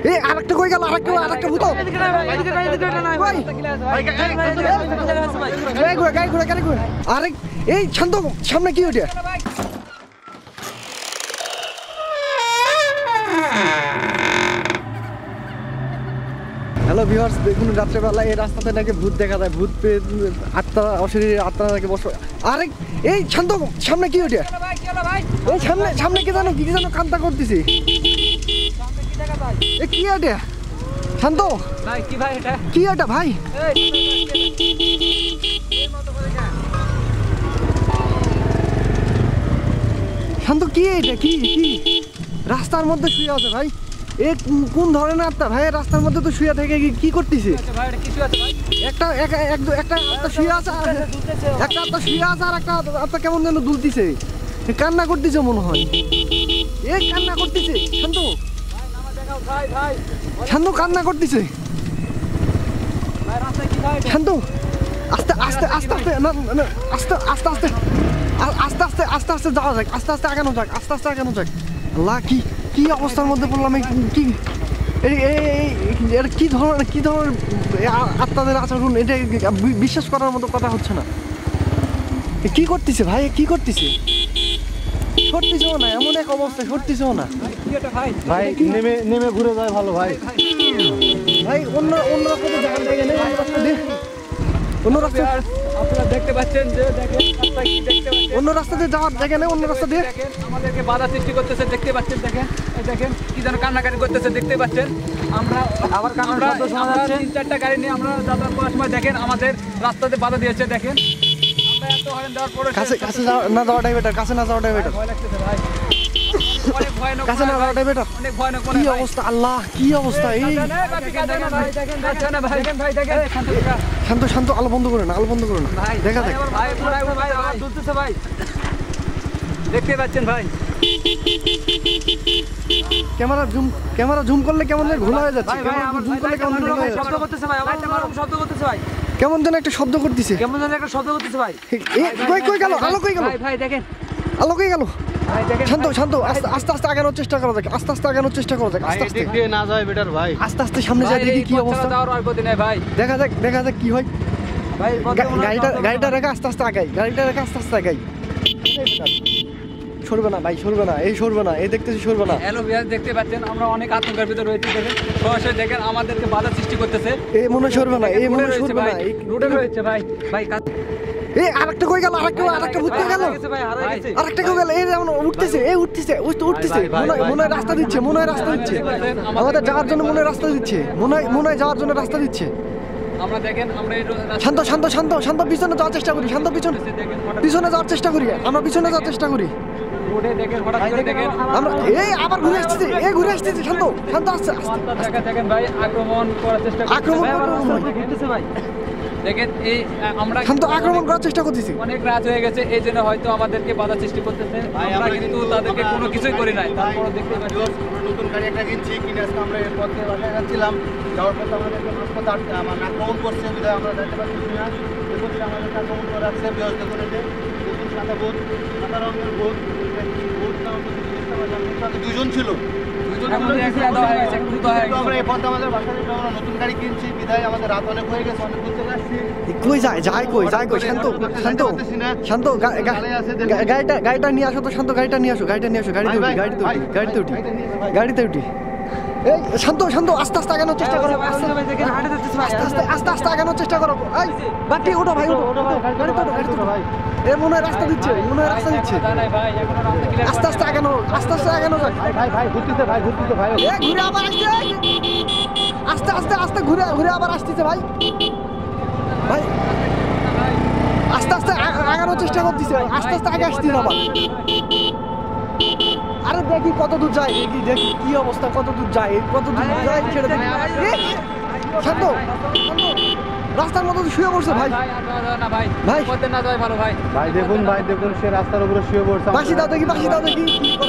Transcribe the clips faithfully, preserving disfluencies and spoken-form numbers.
এই আরেকটা কই গেল আরেকটা আরেকটা ভূত আরে এই শান্ত সামনে কি ওটা হ্যালো ভিউয়ার্স দেখুন রাত্রেবেলা এই রাস্তাতে নাকি ভূত দেখা যায় ভূত আত্মা অশরীরের আত্মা নাকি বসে আরে এই শান্ত সামনে কি ওটা এই সামনে সামনে কি জানো কি জানো কান্তা করতেছি এ কি এটা শান্ত ভাই কি ভাই এটা কি এটা ভাই শান্ত কি এটা কি কি রাস্তার মধ্যে শুয়ে আছে ভাই এ কোন ধরনের আত্মা ভাই রাস্তার মধ্যে তো শুয়ে থেকে কি করতেছে একটা একটা আত্মা শুয়ে আছে একটা আত্মা শুয়ে আছে আর একটা আত্মা কেমন যেন দুলতেছে কান্না করতেছে মনে হয় এ কান্না করতেছে শান্ত শান্ত কান্না করতেছে শান্ত আস্তে আস্তে আস্তে আস্তে আস্তে আস্তে আস্তে আস্তে আস্তে আস্তে আস্তে যাওয়া যাক আস্তে আস্তে আগানো যাক আস্তে আস্তে আগানো যাক আল্লাহ কি কি অবস্থার মধ্যে পড়লাম কি এটা কি ধরনের কি ধরনের আত্মাদের আচরণ এটা বিশ্বাস করার মতো কথা হচ্ছে না কি করতেছে ভাই কি করতেছে সরতেছেও না এমন এক অবস্থা সরতেছেও না ভাই নেমে নেমে ঘুরে যায় ভালো ভাই ভাই অন্য অন্য রাস্তা অন্য রাস্তা আপনারা দেখতে পাচ্ছেন যে দেখেন অন্য রাস্তাতে যাওয়ার জায়গা নেই অন্য রাস্তা দিয়ে আমাদেরকে বাধা সৃষ্টি করতেছে দেখতে পাচ্ছেন দেখেন এই দেখেন কি যেন কান্নাকাটি করতেছে দেখতে পাচ্ছেন আমরা আবার কান্নার শব্দ শোনা যাচ্ছে তিন চারটা গাড়ি নিয়ে আমরা যাতায়াত করার সময় দেখেন আমাদের রাস্তাতে বাধা দিয়েছে দেখেন আমরা এত হরেন দেওয়ার পরে কাছে কাছে না যাওয়াটাই বেটার কাছে না যাওয়াটাই বেটার ভয় লাগতেছে ভাই অনেক ভয়ানক কাছে না যাওয়াটাই বেটার অনেক ভয়ানক কি অবস্থা আল্লাহ কি অবস্থা এই শান্ত শান্ত আলো বন্ধ করে না আলো বন্ধ করে না দেখা দেখ ভাই দেখতে পাচ্ছেন ভাই ক্যামেরা জুম ক্যামেরা জুম করলে কেমন যেন ঘোলা হয়ে যাচ্ছে জুম করলে কেমন যেন শব্দ করতেছে ভাই আমার শব্দ করতেছে ভাই কেমন যেন একটা শব্দ করতেছে কেমন যেন একটা শব্দ করতেছে ভাই এই কই কই গেল আলো কই গেল ভাই ভাই দেখেন আলো কই গেল শান্ত শান্ত আস্তে আস্তে আস্তে আগানোর চেষ্টা করা যাক আস্তে আস্তে আগানোর চেষ্টা করা যাক আস্তে আস্তে দিয়ে না যায় বেটার ভাই আস্তে আস্তে সামনে যাই দেখি কি অবস্থা আর গতি নাই ভাই দেখা যাক দেখা যাক কি হয় ভাই গাড়িটা গাড়িটা রেখে আস্তে আস্তে আগাই গাড়িটা রেখে আস্তে আস্তে আগাই সরবে না ভাই সরবে না এই সরবে না এই দেখতেছি সরবে না হ্যালো ভিউয়ার দেখতে পাচ্ছেন আমরা অনেক আতঙ্কের ভিতরে রয়েছি দেখেন সরাসরি দেখেন আমাদেরকে বাধা সৃষ্টি করতেছে এই মনে সরবে না এই মনে সরবে না এই রোডে রয়েছে ভাই ভাই এই আরেকটা কই গেল আরেকটা আরেকটা ভূত কই গেল আরেকটা কই গেল এই যেমন উঠতেছে এই উঠতেছে ওই তো উঠতেছে মনে মনে রাস্তা দিচ্ছে মনে রাস্তা দিচ্ছে আমাদের যাওয়ার জন্য মনে রাস্তা দিচ্ছে মনে মনে যাওয়ার জন্য রাস্তা দিচ্ছে আমরা দেখেন আমরা এই শান্ত শান্ত শান্ত শান্ত পিছনে যাওয়ার চেষ্টা করি শান্ত পিছনে পিছনে যাওয়ার চেষ্টা করি আমরা পিছনে যাওয়ার চেষ্টা করি রোডে দেখেন হঠাৎ করে দেখেন আমরা এই আবার ঘুরে আসছে এই ঘুরে আসছে শান্ত শান্ত আসছে দেখেন দেখেন ভাই আক্রমণ করার চেষ্টা করতেছে আক্রমণ করতেছে ভাই দেখেন এই আমরা শান্ত আক্রমণ করার চেষ্টা করতেছি অনেক রাত হয়ে গেছে এই জন্য হয়তো আমাদেরকে বাধা সৃষ্টি করতেছে আমরা কিন্তু তাদেরকে কোনো কিছুই করি নাই তারপর দেখতে পাচ্ছি নতুন গাড়ি একটা কিনছি কিনে আজকে আমরা এই পথে বাসায় যাচ্ছিলাম যাওয়ার পথে আমাদেরকে মাঝপথে আমার আক্রমণ করছে বিধায় আমরা দেখতে পাচ্ছি না দেখুন আমাদেরকে আক্রমণ করে রাখছে ব্যবস্থা করে যে দেখুন সাদা ভূত সাদা রঙের ভূত ভূত দুজন ছিল আমরা এই পথে আমাদের বাসায় আমরা নতুন গাড়ি কিনছি বিধায় আমাদের রাত অনেক হয়ে গেছে অনেক দূর চলে আসছি কই যায় যায় কই যায় কই শান্ত শান্ত শান্ত গাড়িটা গাড়িটা নিয়ে আসো তো শান্ত গাড়িটা নিয়ে আসো গাড়িটা নিয়ে আসো গাড়িতে উঠি গাড়িতে উঠি গাড়িতে উঠি গাড়িতে উঠি এই শান্ত শান্ত আস্তে আস্তে আগানোর চেষ্টা করো আস্তে আস্তে আস্তে আস্তে আগানোর চেষ্টা করো এই বাকি ওঠো ভাই ওঠো গাড়িতে ওঠো গাড়িতে ওঠো ভাই এ মনে হয় রাস্তা দিচ্ছে মনে হয় রাস্তা দিচ্ছে আস্তে আস্তে আগানো আস্তে আস্তে আগানো যাক ভাই ভাই ঘুরতেছে ভাই ঘুরতেছে ভাই এ ঘুরে আবার আসছে আস্তে আস্তে আস্তে ঘুরে ঘুরে আবার আসতেছে ভাই ভাই আস্তে আস্তে আগানোর চেষ্টা করতেছে আস্তে আস্তে আগে আসতেছে আবার আরে দেখি কত দূর যায় দেখি দেখি কি অবস্থা কত দূর যায় কত দূর যায় ছেড়ে দেয় শান্ত রাস্তার মধ্যে শুয়ে পড়ছে ভাই ভাই ভাই পথে না যায় ভালো ভাই ভাই দেখুন ভাই দেখুন সে রাস্তার উপরে শুয়ে পড়ছে বাসি দাও দেখি বাসি দাও দেখি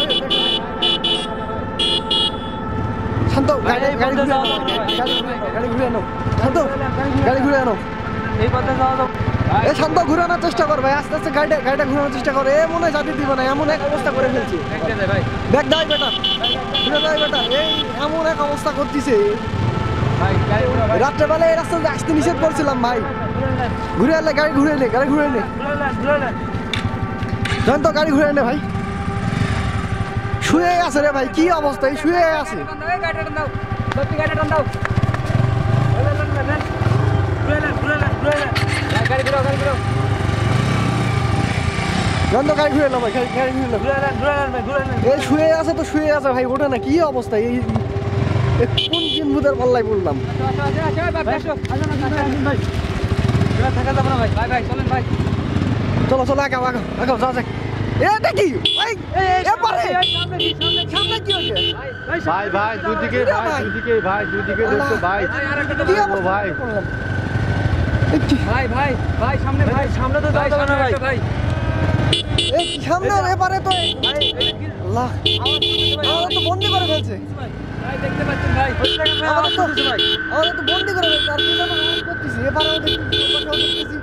শান্ত গাড়ি গাড়ি ঘুরে আনো গাড়ি ঘুরে আনো শান্ত গাড়ি ঘুরে আনো এই পথে যাওয়া যাবে এ শান্ত ঘুরানোর চেষ্টা কর ভাই আস্তে আস্তে গাড়িটা গাড়িটা ঘুরানোর চেষ্টা কর এ মনে হয় যাতে দিব না এমন এক অবস্থা করে ফেলছি ভাই ব্যাগ দাও বেটা ঘুরে যাই বেটা এই এমন এক অবস্থা করতেছে ভাই গাড়ি ঘুরে ভাই রাত্রেবেলা এই রাস্তাতে আসতে নিষেধ করছিলাম ভাই ঘুরে এলে গাড়ি ঘুরে নে গাড়ি ঘুরে নে জান তো গাড়ি ঘুরে নে ভাই শুয়ে আছে রে ভাই কি অবস্থা এই শুয়ে আছে এই গাড়িটা দাও সত্যি গাড়িটা দাও গাড়ি ঘুরাও গাড়ি ঘুরাও জান তো গাড়ি ঘুরে এলো ভাই গাড়ি গাড়ি ঘুরে এলো এই শুয়ে আছে তো শুয়ে আছে ভাই ওঠে না কি অবস্থা এই এই কোন দিন ভূতের পাল্লায় পড়লাম থাকা যাবে না ভাই ভাই ভাই চলেন ভাই চলো চলো আগাও আগাও আগাও যাও যাক এটা কি ভাই এবারে সামনে কি হচ্ছে ভাই ভাই দুদিকে ভাই দুদিকে ভাই দুদিকে দেখো ভাই কি ও অবস্থা ভাই ভাই ভাই ভাই সামনে ভাই সামনে তো যাওয়া যাবে না ভাই ভাই এই সামনে এবারে তো আল্লাহ আমাদের তো বন্দি করে ফেলছে ভাই দেখতে পাচ্ছেন ভাই আমাদের তো আমাদের তো বন্দি করে ফেলছে আর কি যেন আওয়াজ করতেছি এবারে ওদের করতেছি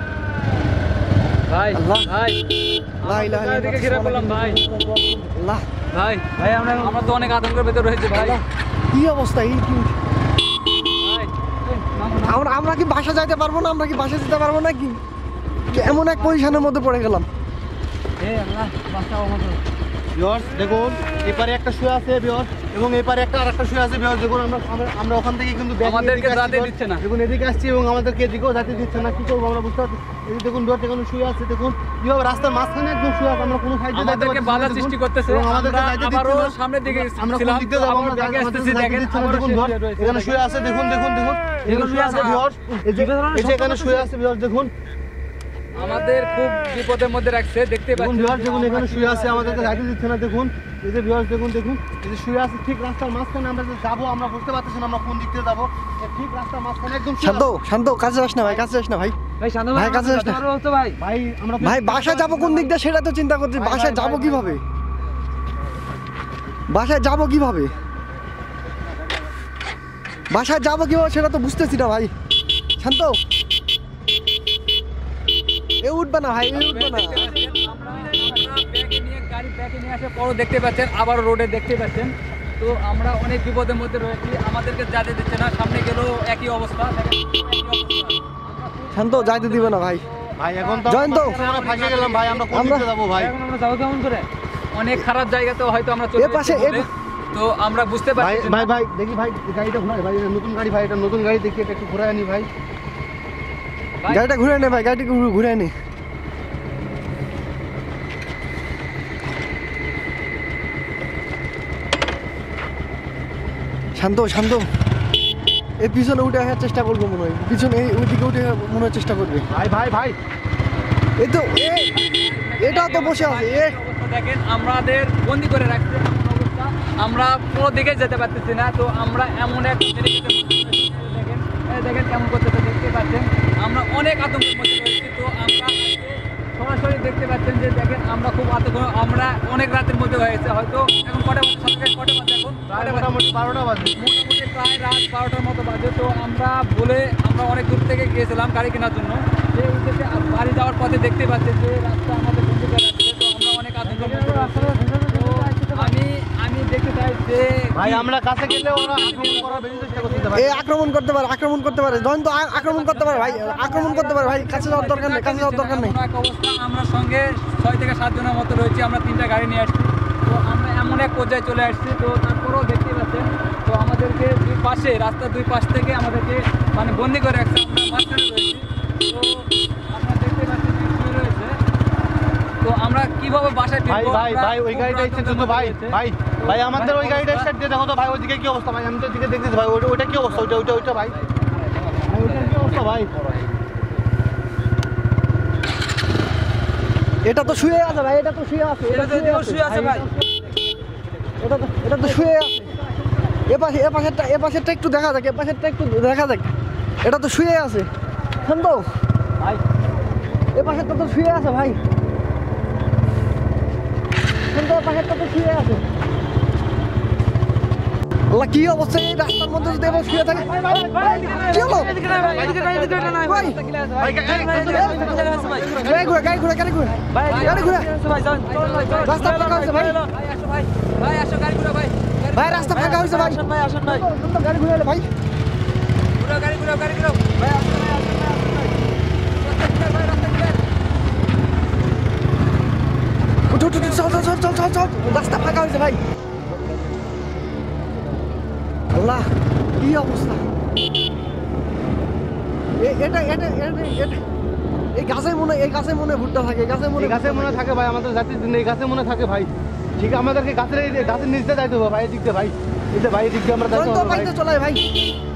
ভাই আল্লাহ। ভাই লা ইলাহা ইল্লাল্লাহ দিকে ঘিরে পড়লাম ভাই আল্লাহ ভাই ভাই আমরা আমরা তো অনেক আতঙ্কের ভেতর রয়েছে ভাই আল্লাহ, কি অবস্থা এই কি ভাই আমরা আমরা কি বাসা যাইতে পারবো না আমরা কি বাসা যেতে পারবো না কি এমন এক পজিশনের মধ্যে পড়ে গেলাম হে আল্লাহ বাঁচাও আমাদের ভিউয়ার্স দেখুন এপারে একটা শুয়ে আছে ভিউয়ার্স এবং এপারে একটা আরেকটা শুয়ে আছে ভিউয়ার্স দেখুন আমরা আমরা- আমরা ওখান থেকে কিন্তু back আমাদেরকে এদিকে আসছি যাতে ভিউয়ার্স। দিচ্ছে না। দেখুন এদিকে আসছি এবং আমাদেরকে এদিকেও যাতে দিচ্ছে না কি করবো আমরা বুঝতে পারছি এই যে দেখুন ভিউয়ার্স এখানে শুয়ে আছে দেখুন কিভাবে রাস্তার মাঝখানে একদম শুয়ে আছে আমরা কোনো সাইডে যাইতে আমাদেরকে পারছি না, বাধা দেখুন। সৃষ্টি করতেছে এবং আমাদেরকে আমরা যাইতে দিচ্ছে আবারও না। সামনের দিকে আমরা কোন ছিলাম, দিক দিয়ে তো যাবো আবার আমরা আগে আমাদেরকে আসতেছি, যাইতে দেখেন, দিচ্ছে না, আবারও দেখুন শুয়ে ভিউয়ার্স রয়েছে, এখানে দেখেন। শুয়ে আছে দেখুন দেখুন দেখুন এখানে শুয়ে আছে ভিউয়ার্স এই যে এই যে এখানে শুয়ে আছে ভিউয়ার্স দেখুন আমাদের খুব বিপদের মধ্যে রাখছে দেখতে দেখুন পাচ্ছেন ভিউয়ার্স দেখুন এখানে শুয়ে আছে আমাদেরকে যাইতে দিচ্ছে না দেখুন এই যে ভিউয়ার্স দেখুন দেখুন এই যে শুয়ে আছে ঠিক রাস্তার মাঝখানে আমরা যে যাবো আমরা বুঝতে পারতেছি না আমরা কোন দিক দিয়ে যাবো এই ঠিক রাস্তার মাঝখানে একদম শুয়ে শান্ত আছে। শান্ত কাছে যাস না ভাই কাছে যাস না ভাই ভাই শান্ত ভাই, কাছে আসতে। হচ্ছে ভাই ভাই আমরা ভাই বাসায় যাবো কোন দিক দিয়ে সেটা তো চিন্তা করছি ভাই, বাসায় ভাই, যাবো ভাই, কিভাবে বাসায় যাবো কিভাবে বাসায় যাবো কিভাবে সেটা তো বুঝতেছি না ভাই শান্ত এ উঠবে না ভাই এ উঠবে না দেখতে পাচ্ছেন আবার রোডে দেখতে পাচ্ছেন তো আমরা অনেক বিপদের মধ্যে রয়েছি আমাদেরকে যাতে দিচ্ছে না সামনে গেলেও একই অবস্থা দেখেন, একই অবস্থা। শান্ত যাইতে দিবে না ভাই ভাই এখন তো জয়ন্ত। আমরা ফাঁসে গেলাম ভাই আমরা কোন দিক আমরা- দিয়ে যাবো ভাই এখন আমরা যাবো কেমন করে অনেক খারাপ জায়গাতেও হয়তো আমরা চলে এ পাশে, যাচ্ছি এ বলে। তো আমরা বুঝতে ভাই পারছি ভাই ভাই দেখি ভাই গাড়িটা ঘুরাই ভাই এটা নতুন গাড়ি ভাই এটা নতুন গাড়ি দেখি এটা একটু ঘুরাই আনি ভাই ভাই, গাড়িটা ঘুরে নে ভাই গাড়িটা ঘুরে- ঘুরে নে শান্ত শান্ত এই পিছনে উঠে আসার চেষ্টা করবো মনে হয় পিছনে এই ওইদিকে উঠে মনে হয় চেষ্টা করবে ভাই ভাই ভাই এই তো এ- এটাও তো বসে আছে এ অবস্থা দেখেন আমাদের বন্দি করে রাখছে এমন অবস্থা আমরা কোনো দিকে যেতে পারতেছি না তো আমরা এমন এক জিনিসের মধ্যে রয়েছি, দেখেন এই দেখেন কেমন করতেছে দেখতে পাচ্ছেন আমরা অনেক আতঙ্কের মধ্যে রয়েছি তো আমরা আজকে সরাসরি দেখতে পাচ্ছেন যে দেখেন আমরা খুব আতঙ্ক আমরা অনেক রাতের মধ্যে হয়েছে হয়তো এখন কটা বাজে সকালে কটা বাজে এখন প্রায় কটা বাজে? মোটামুটি বারোটা বাজে মোটামুটি প্রায় রাত বারোটার মতো বাজে তো আমরা বলে আমরা অনেক দূর থেকে গিয়েছিলাম গাড়ি কেনার জন্য যে উদ্দেশ্যে আ- বাড়ি যাওয়ার পথে দেখতে পাচ্ছি যে রাস্তা আমাদের বন্ধু করে রাখছে তো আমরা অনেক আতঙ্কের মধ্যে রয়েছি। তো আমি আমি দেখতে চাই যে ভাই আমরা কাছে গেলে ওরা আক্রমণ করার বেশি চেষ্টা করতেছে ভাই এ আক্রমণ করতে পারে আক্রমণ করতে পারে জয়ন্ত আ- আক্রমণ করতে পারে ভাই আক্রমণ করতে পারে ভাই কাছে যাওয়ার দরকার নেই কাছে যাওয়ার দরকার নেই এমন এক অবস্থা আমরা সঙ্গে ছয় থেকে সাত জনের মতো রয়েছি আমরা তিনটা গাড়ি নিয়ে আসছি তো আমরা এমন এক পর্যায়ে চলে আসছি তো তারপরেও দেখতে পাচ্ছেন তো আমাদেরকে দুই পাশে রাস্তার দুই পাশ থেকে আমাদেরকে মানে বন্দি করে রাখছে আমরা মাঝখানে রয়েছি তো আপনারা দেখতে পাচ্ছেন যে শুয়ে রয়েছে তো আমরা কিভাবে বাসায় ভাই ফিরবো ভাই আমরা ভাই ওই খুব গাড়িটা আতঙ্কের এসেছে তো মধ্যে ভাই রয়েছে। ভাই ভাই আমাদের ওই গাড়িটা স্টার্ট দিয়ে দেখো তো ভাই ওইদিকে কি অবস্থা ভাই আমি তো ওইদিকে দেখতেছি ভাই ওইটা ওইটা কি অবস্থা ওইটা ওইটা ওইটা ভাই ভাই, ওইটার কি অবস্থা ভাই এটা তো শুয়ে আছে ভাই এটা তো শুয়ে আছে এটা তো এদিকেও শুয়ে আছে ভাই এটা তো এটা তো শুয়ে আছে এ পাশে এ পাশেরটা এ পাশেরটা একটু দেখা যাক এ পাশেরটা একটু দেখা যাক এটা তো শুয়ে আছে শান্ত ভাই এ পাশেরটা তো শুয়ে আছে ভাই শান্ত এ পাশেরটা তো শুয়ে আছে আল্লাহ কি অবস্থা এই রাস্তার মধ্যে যদি এবার শুয়ে থাকে কি হলো গাড়ি ঘুরে গাড়ি ঘুরে গাড়ি ঘুরে গাড়ি ঘুরে রাস্তা ফাঁকা হয়েছে ভাই ভাই আসো গাড়ি ঘুরা ভাই ভাই রাস্তা ফাঁকা হয়েছে ভাই আসুন ভাই আসুন ভাই গাড়ি ঘুরে এলো ভাই ঘুরা গাড়ি ঘুরা গাড়ি ঘুরা ভাই আসুন ভাই আসুন ভাই আসুন ভাই রাস্তা ক্লিয়ার উঠ উঠ উঠ, চল চল চল চল চল চল রাস্তা ফাঁকা হয়েছে ভাই আল্লাহ কি অবস্থা এ- এটা এটা এটা এটা- এই গাছে মনে এই গাছে মনে ভুট্টা থাকে এই গাছে মনে এই গাছে মনে থাকে ভাই আমাদের জাতির জন্য এই গাছে মনে থাকে ভাই ঠিক আমাদেরকে গাছের এই গাছের নিচে যাইতে হবে ভাই এদিক দিয়ে ভাই এই যে ভাই এদিক দিয়ে আমরা যাইতে চল তো হবে ভাই বাইতে চলাই ভাই